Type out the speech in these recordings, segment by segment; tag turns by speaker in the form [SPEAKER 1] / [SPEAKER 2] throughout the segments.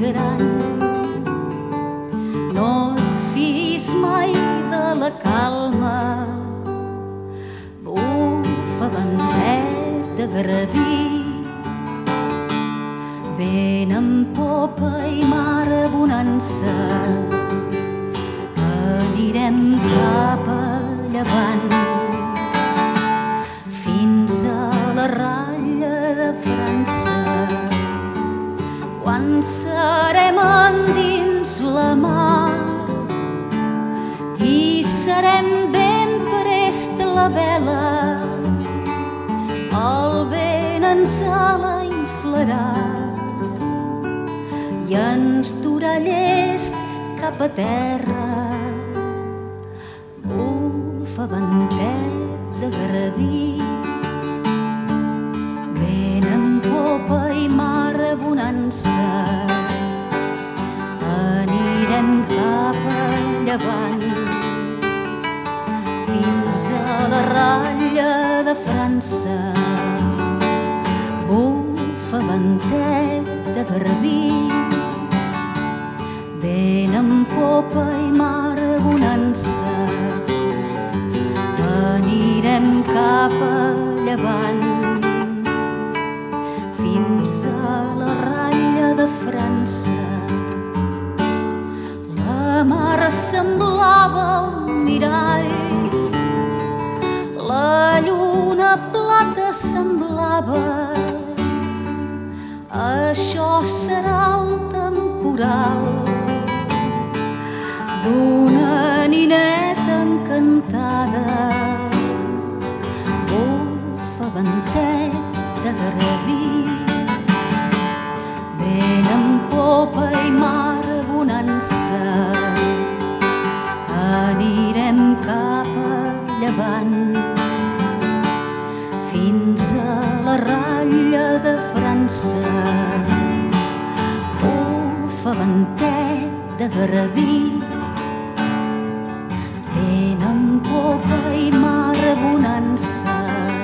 [SPEAKER 1] gran. No et fiïs mai de la calma, bufa ventet de garbí. Vent en popa i mar a bonança, anirem cap a llevant, fins a la ratlla de França. Quan serem endins la mar i serem ben prest la vela, el vent ens la inflarà i ens durà llest cap a terra. Bufa ventet de garbí, vent en popa i mar a bonança, anirem cap a llevant, fins a la ratlla de França. Bufa ventet de garbí, vent en popa i mar a bonança, anirem cap a llevant, fins a la ratlla de França. La mar semblava un mirall, la lluna plata semblava. Això serà el temporal d'una nineta encantada. Bufa ventet de garbí, vent en popa i mar a bonança, anirem cap a llevant, fins a la ratlla de França. Bufa ventet de garbí, vent en popa i mar a bonança,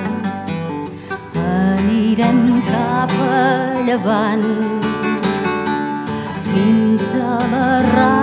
[SPEAKER 1] anirem cap a llevant, fins a la ratlla